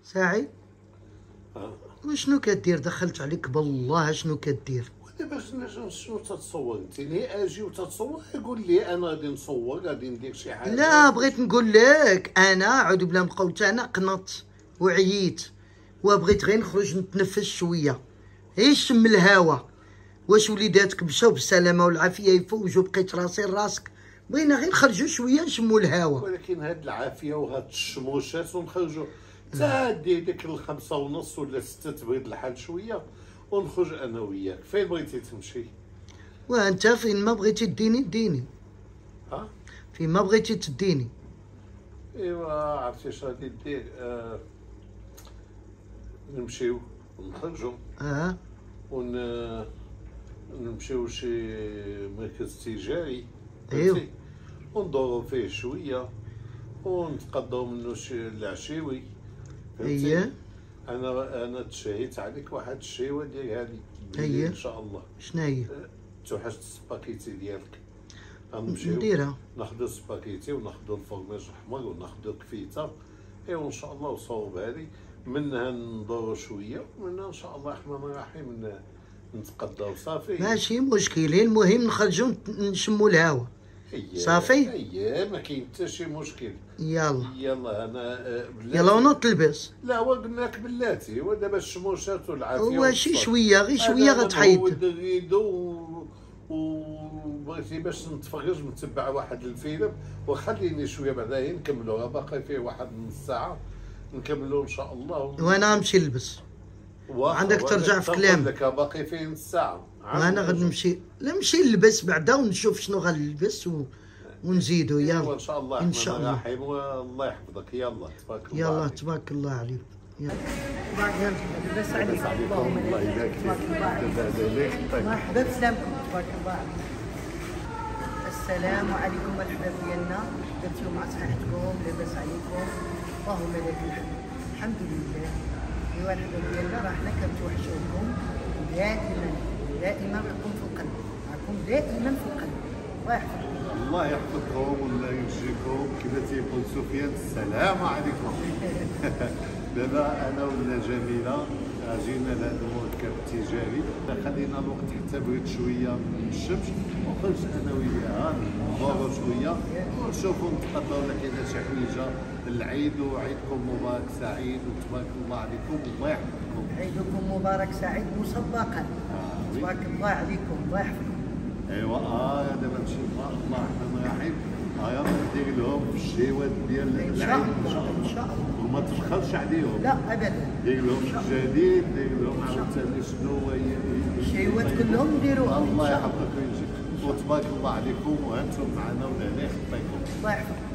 سعيد وشنو كدير؟ دخلت عليك بالله، شنو كدير؟ ودابا شنو تتصور انت؟ اجي وتتصور يقول لي انا غادي نصور غادي ندير شي حاجه. لا بغيت نقول لك انا عاود بلا مقوت، انا قنطت وعييت وبغيت غير نخرج نتنفس شويه، غير نشم الهوا. واش وليداتك مشاو بالسلامه والعافيه يفوجوا، بقيت راسي راسك، بغينا غير نخرجوا شويه نشموا الهوا. ولكن هاد العافيه وهاد الشموشات ونخرجوا حتى دير ديك الخمسة ونص ولا 6 تبرد الحال شويه ونخرج انا وياك. فين بغيتي تمشي؟ وانت فين ما بغيتي تديني ها؟ فين ما بغيتي تديني. ايوا عرفتي اش غادي دير؟ نمشيو ونخرجوا ونمشيو شي مركز تجاري، ايوا، وندورو فيه شويه ونتقضاو منو شي العشيوي. اييه. انا تشهيت عليك واحد الشيوه ديالها لي اييه ان شاء الله. شنو هي؟ توحشت السباكيتي ديالك. غنمشيو نديرها، ناخدو السباكيتي وناخدو الفرماج الاحمر وناخدو الكفيته، ايوا ان شاء الله وصوبها لي. منها ندورو شويه ومنها ان شاء الله الرحمن الرحيم نتقضاو صافي. ماشي مشكل، المهم نخرجوا نشموا الهوا. صافي. اييه ما كاين حتى شي مشكل. يلا انا بلاتي. يلا ونوض تلبس. لا هو قلنا لك بلاتي، هو دابا الشموشات والعافيه هو شي شويه، غير شويه غتحيد. وبغيتي باش نتفرج نتبع واحد الفيلم، وخليني شويه بعدا نكملوها، باقي فيه واحد نص ساعه نكملو ان شاء الله. وانا غنمشي نلبس، عندك ترجع في كلامك. باقي فيه نص ساعه وانا غنمشي نمشي نلبس بعدا ونشوف شنو غنلبس ونزيدو. يلا ان شاء الله، ان شاء الله الرحيم، والله يحفظك. يلا تبارك الله. يلا تبارك الله عليك. يلا لباس عليكم، اللهم الله يبارك فيك. مرحبا بسلامكم، تبارك الله عليكم. السلام عليكم الحباب ديالنا، درتيو مع صحيحتكم، لاباس عليكم، اللهم لك الحمد. الحمد لله. ايوا الحباب ديالنا راه حنا كنتوحشوكم دائما راكم في القلب، راكم دائما في القلب. الله يحفظكم. الله يحفظكم والله يجزيكم. كما تيقول سفيان السلام عليكم. دابا انا ولا جميله جينا لهذا المركب التجاري، خلينا الوقت حتى برد شويه من الشمس وخرج انا وياها ندورو شويه ونشوفوا نتقضاو ولا كاينه شي حويجه العيد. وعيدكم مبارك سعيد وتبارك الله عليكم والله يحفظكم. عيدكم مبارك سعيد مسبقا. تبارك الله عليكم، الله يحفظكم. ايوا دابا نمشي الله الرحمن الرحيم. يلا ندير لهم الشيوات ديال العيد ان شاء الله، ان شاء الله، وما تبخلش عليهم. لا ابدا. دير لهم الجديد، دير لهم عاوتاني شنو الشيوات كلهم نديروهم. الله يحفظك ويجزيك وتبارك الله عليكم، وانتم معنا ولا يخطيكم. الله يحفظك.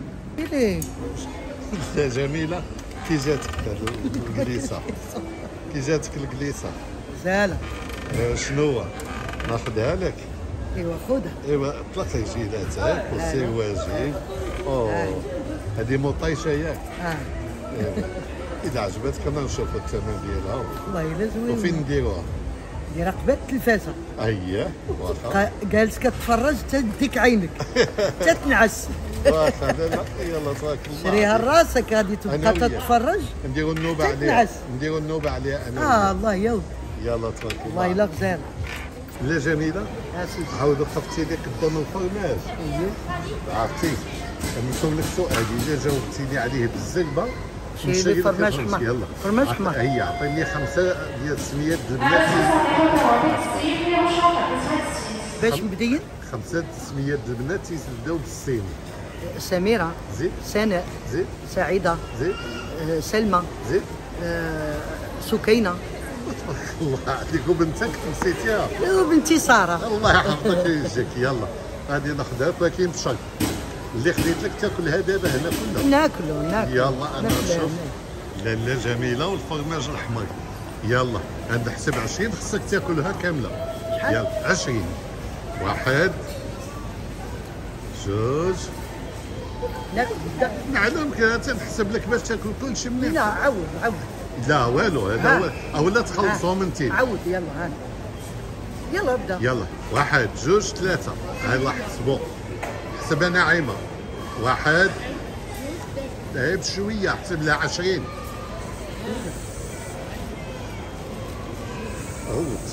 جميله كي جاتك الكليسه؟ كي جاتك الكليسه؟ زاله. شنو هو؟ ناخذها لك. ايوا خذها. ايوا اطلقي جيلاتك وسير واجي. هذه مطيشه ياك؟ اذا عجبتك انا نشوف الثمن ديالها. والله الا زوينه. وفين نديروها؟ نديرها قبال التلفازه. اييه واخا. جالس كتفرج تديك عينك تتنعس. واخا يلا تبارك الله. شريها لراسك غادي تبقى تتفرج. نديروا النوبه عليها. نديروا النوبه عليها انا. الله يا ولدي. يلا تبارك الله. والله الا غزاله. لا جميله. سيدي. عاود وقفتي لي قدام الفرماج. عرفتي نسول لك سؤال، اذا جاوبتيني عليه بالزلبه شي لي فرماج حمر. يلا فرماج حمر. هي عطيني 5 ديال سميات البنات. باش مبدين 5 سميات البنات تيبداو بالسين. سميره. زيد. سناء. زيد. سعيده. زيد. سلمى. زيد. سكينه. تبارك الله عليك. وبنتك نسيتيها؟ وبنتي ساره. الله يحفظك ويجزيك. يلا غادي ناخذها ولكن بشرط اللي خديت لك تاكلها دابا هنا كلها. ناكلو. يلا انا نشوف لاله جميله والفرماج الاحمر. يلا غنحسب 20 خصك تاكلها كامله. يلا 20. 1 2 لا نعلمك تنحسب لك باش تاكل كلشي منين. لا عاود. لا والو هذا هو ولا تخلصهم انت. عاود يلا ها. يلا ابدا. يلا 1 2 3. يلا حسبوا. حسبها ناعمه. 1 بشويه حسب لها 20. غوت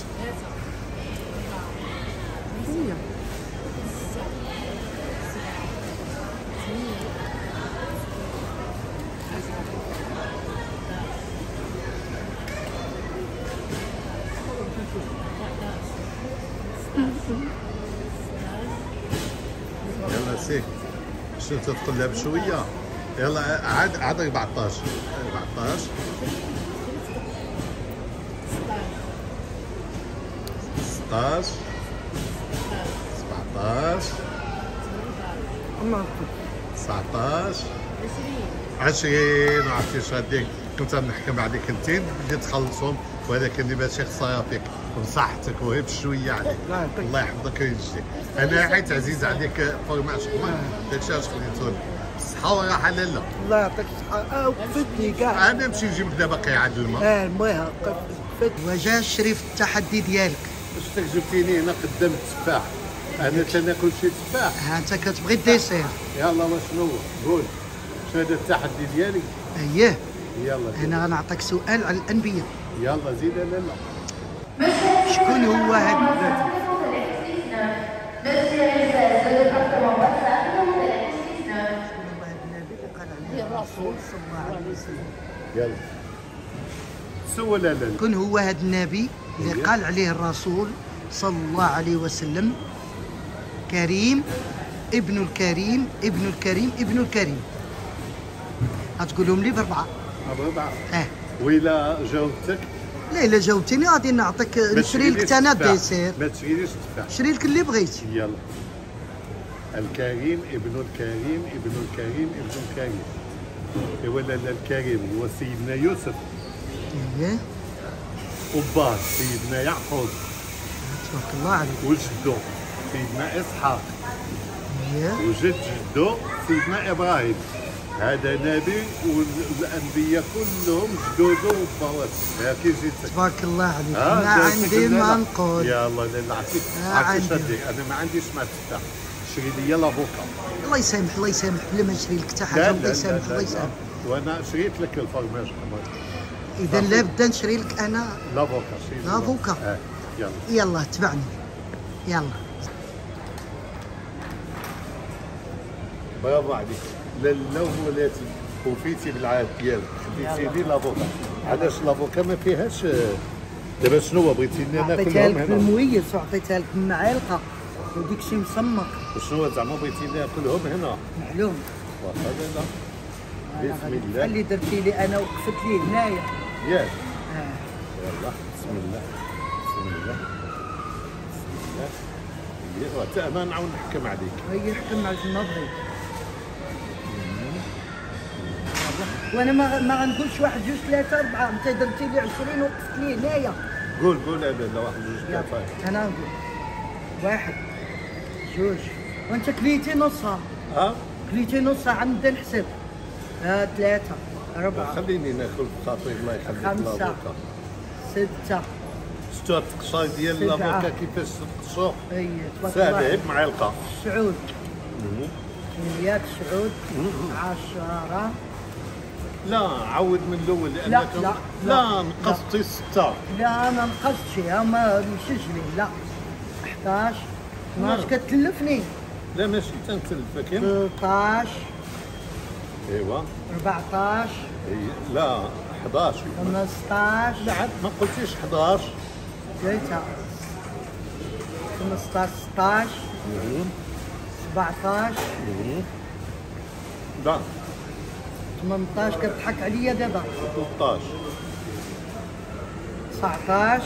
يلا سي شنو تدخل لها بشويه. يلا عاد 14 16 17 19 20. عرفتي اش غاديك كنت نحكم عليك انت بديت تخلصهم، ولكن دابا شي خساره فيك بصحتك وهي بشويه عليك. الله يحفظك ويجزيك. انا حيت عزيز عليك فورماج داكشي علاش خليته لك. الصحه والراحه لاله. الله يعطيك الصحة. وقفتني كاع. انا نمشي نجيب لك دابا قيعه الماء. المهم وجا الشريف التحدي ديالك. شفتك جبتيني هنا قدام التفاح، انا تناكل شي تفاح. ها انت كتبغي الديسير. يلا وشنو هو؟ قول شنو هذا التحدي ديالي؟ اييه يلا انا غنعطيك سؤال على الانبياء. يلا زيد. لا شكون هو هذا الرسول صلى الله عليه وسلم؟ يلا سول. لا شكون هو هذا النبي اللي قال عليه الرسول صلى الله عليه وسلم كريم ابن الكريم ابن الكريم ابن الكريم؟ غتقولهم لي باربعه. وإلا جاوبتك؟ لا الا جاوبتني غادي نعطيك نشري لك انا الديسير. ما تشريليش التفاح. شري لك اللي بغيتي. يلا الكريم ابن الكريم ابن الكريم ابن الكريم. ولا لا الكريم هو سيدنا يوسف. اييه. وباه سيدنا يعقوب. تبارك الله عليك. وجدو سيدنا اسحاق. اييه. وجد جدو سيدنا ابراهيم. هذا نبي والانبياء كلهم جدوده وباوات. كي جيت تبارك الله عليك. ما عندي ما نقول. يلا لا عرفتي انا ما عنديش مع التفاح. شري لي لافوكا. الله يسامح الله يسامح بلا ما نشري لك حتى حاجه. الله يسامح الله يسامح. وانا شريت لك الفرماج كمان. اذا لابد نشري لك انا لافوكا. يلا يلا تبعني. يلا برافو عليك. لالا ولاتي وفيتي بالعاد ديالك خديتي لي لافوكا. علاش لافوكا ما فيهاش؟ دابا شنو بغيتي ناكلهم هنا؟ عطيتها لك بالمويس وعطيتها لك بالمعالقه وديك شي مسمق. وشنو زعما بغيتي ناكلهم هنا؟ معلوم. واخا لا بسم الله. اللي درتي لي انا وقفت لي هنايا. ياك. يلا بسم الله بسم الله بسم الله. حتى انا نعاود نحكم عليك. هي حكم على ما بغيت. وانا ما غنقولش واحد جوج ثلاثه اربعه. انت درتي لي 20 وقفت لي هنايا. قول لا واحد جوج ثلاثه. انا نقول واحد جوج وانت كليتي نصها. كليتي نصها عند نحسب. ثلاثه اربعه. خليني ناكل بخاطري الله يخليك. خمسه سته. شتو التقشاي ديال لافوكا كيفاش تقشو؟ اي ساهله غير بمعلقه. سعود. ياك سعود 10. لا عاود من الاول لانك لا نقصتي 6. لا ما نقصتش ما مشيش لي. لا 11 12 كتلفني. لا ماشي تنتلفك. 13 ايوا 14 لا 11 15. لا عاد ما قلتيش 11. قلتها 15 16 17 لا 18 كتضحك عليا دابا. 13 19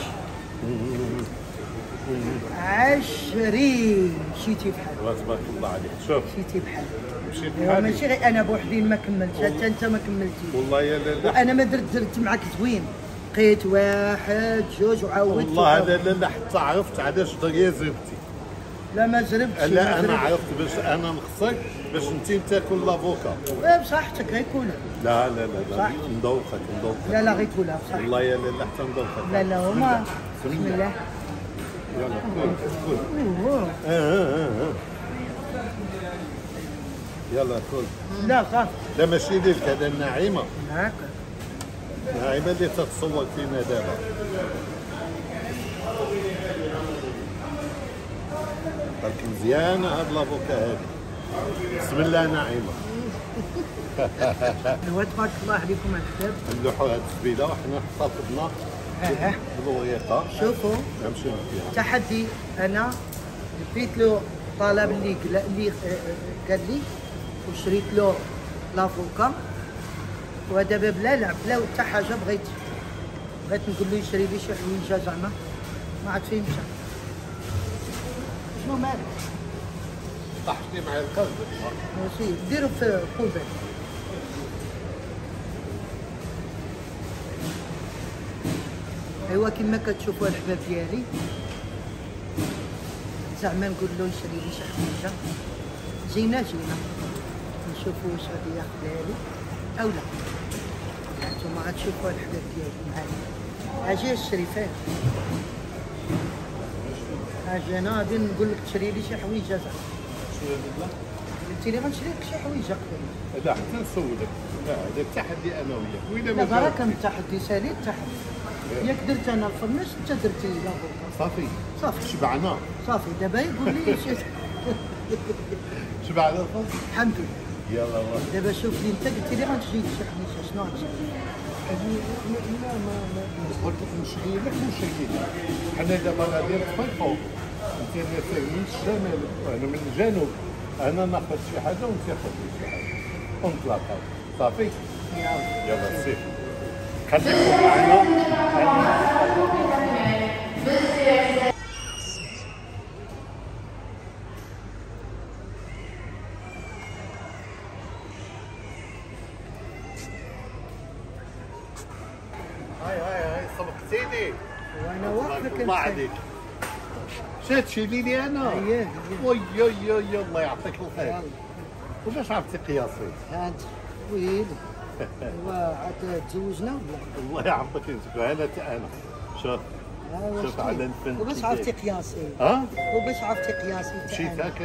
20. مشيتي بحال. تبارك الله عليك. شوف مشيتي بحال. مشيت بحال. ماشي غير انا بوحدي ما كملتش حتى انت ما كملتيش. والله يا لا وانا ما درت معك زوين. بقيت واحد جوج وعاودت. والله هذا لا حتى عرفت علاش دغيا زربتي. لا ما زربتش. لا انا عرفت باش انا نخصك باش انت تاكل لافوكا. بصحتك غير كولها. لا ندوقك. لا غير كولها بصح. والله يا لا حتى ندوقك. لا هما بسم الله. يلا كل يلا كل. لا صافي. لا ماشي ليك هذا النعيمه. هاكا ناعمة اللي تتصور فينا دابا. برك مزيانة هاد لافوكا هادي. بسم الله ناعمة. ايوا تبارك الله عليكم الحباب. نلوحوا هاد الزبيدة وحنا احتفظنا بالوريقة. شوفوا نمشيو فيها. تحدي انا لبيت له طلب اللي قال لي وشريت له لافوكا، ودابا بلا لعب بلا حتى حاجه بغيت نقول له يشري لي شي حويجه زعما ما عاد فين مشى. شنو مالك؟ طحتي مع القلب. ماشي ديروا في قوبه. ايوا كما كتشوفوا الحباب ديالي زعما نقول له يشري لي شي حويجه. جينا نشوفوا واش غادي ياخذها لي او لا. نتوما غتشوفوا الحباب ديالي معايا. اجي الشريفات، اجي انا غادي نقول لك تشري لي شي حويجه زعما. قلتي لي غنشري لك شي حويجه قبل. لا حتى نسولك. لا هذا التحدي انا وياك. وإلا لا ما برا كان التحدي سالي التحدي. ياك درت انا الفرناش انت درتي لافوكا. صافي شبعنا. صافي دابا يقول لي شي شبعنا الخبز. الحمد لله. يلا والله. دابا شوف لي انت قلتي لي غتجي لي شي حويجه شنو غتشري؟ لا ما قلت لك نشري لك ونشري لك. حنا دابا غادي نتفرقوا. انت من الشمال وانا من الجنوب. انا ناخذ شي حاجه وانت تاخذ شي حاجه ونتلاقاو. صافي. يلا سير. خليكم معنا. هاي سبقتيني. وانا واقفه الله عليك. شات تشيلي لي انا. اييه وي الله يعطيك الخير. وباش عرفتي قياسي؟ هاد ويلي. ايوا عاد تزوجنا ولا؟ الله يعطيك انا شوف شوف على الفن. وباش عرفتي قياسي؟ ها؟ وباش عرفتي قياسي؟ مشيت هكا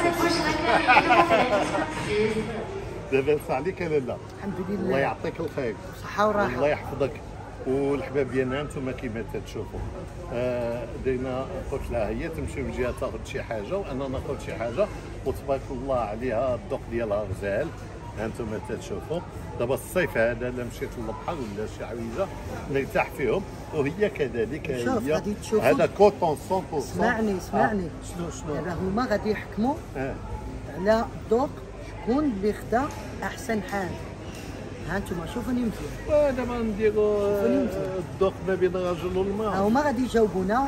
دابا نسى عليك انا لا. الحمد لله. الله يعطيك الخير. صحة وراحة. الله يحفظك. والحباب ديالنا انتم كيما تتشوفوا درنا قلت لها هي تمشي من جهه تاخذ شي حاجه وانا ناخذ شي حاجه وتبارك الله عليها الذوق ديالها غزال. انتم تتشوفوا دابا الصيف هذا الا مشيت للبحر ولا شي حويجه نرتاح فيهم وهي كذلك. شوف هي غادي تشوفوا هذا كوطون 100%. اسمعني شنو دابا هما غادي يحكموا على الذوق شكون اللي خدا احسن حال. ها انتم شوفوني مزيان. دابا نديروا الذوق ما بين الرجل والمراه. هما غادي يجاوبونا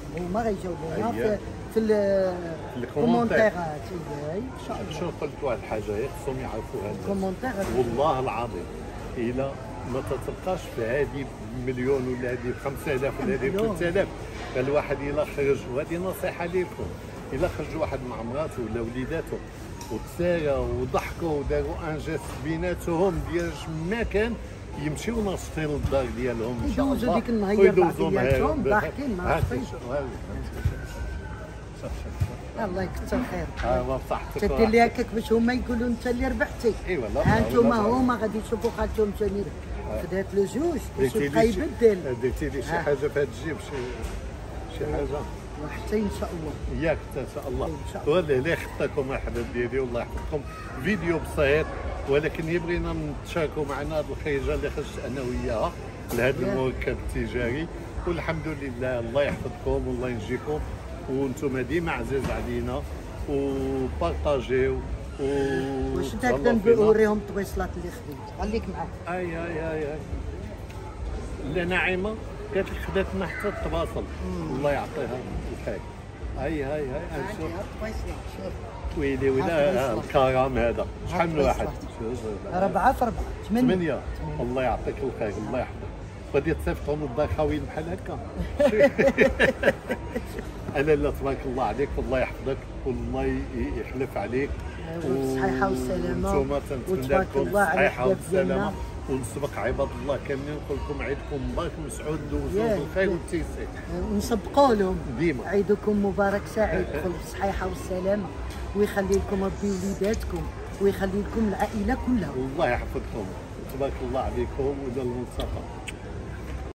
في الكومونتيرات. ان شاء الله. شنو قلت واحد الحاجه خصهم يعرفوها الكومونتيرات. والله العظيم الا ما تتبقاش في هذه بمليون ولا هذه ب 5000 ولا هذه ب 3000 الواحد الا خرج. وهذه نصيحه لكم الا خرج واحد مع مراته ولا وليداته وتسايا وضحكوا وداروا ان جيست بيناتهم ديال ما كان يمشيو ناشطين للدار ديالهم ان شاء الله. يدوزوا ديك النهار بعضياتهم ضاحكين ناشطين. الله يكثر خيرك. ايوا صحتك. تدير لي هكاك باش هما يقولوا انت اللي ربحتي. ايوا لا. ها انتم هما غادي يشوفوا خالتهم ثاني خدات له جوج باش يبقى يبدل. درتي لي شي حاجه في هذا الجيب شي حاجه وحتى ان شاء الله. ياك ان شاء الله. ولا لا خطاكم احباب ديالي والله يحفظكم. فيديو بسيط ولكن يبغينا نتشاركوا معنا هذه الخريجه اللي خرجت انا وياها لهذا المركب التجاري. والحمد لله الله يحفظكم والله ينجيكم وانتم ديما عزيز علينا وبارطاجيو واش انت هكذا نوريهم الطويصلات اللي خديت. خليك معاك. اي لا ناعمه قالت لك خداتنا حتى التواصل. الله يعطيها الخير. هاي شوف ويلي ويلي الكرم هذا شحال من واحد؟ 4 في 4 8. الله يعطيك الخير الله يحفظك. غادي تصيفطهم للدار خاويين بحال هكا. لا تبارك الله عليك والله يحفظك والله يخلف عليك. بالصحيحه والسلامه. وانتم تنتمنى لكم الصحيحه والسلامه ونسبق عباد الله كاملين نقول لكم عيدكم مبارك مسعود دوزوه بالخير والتيسير. ونسبقوا لهم ديما عيدكم مبارك سعيد بكل الصحيحه والسلامه ويخلي لكم ربي وليداتكم ويخلي لكم العائله كلها. الله يحفظكم تبارك الله عليكم وإلى الملتقى.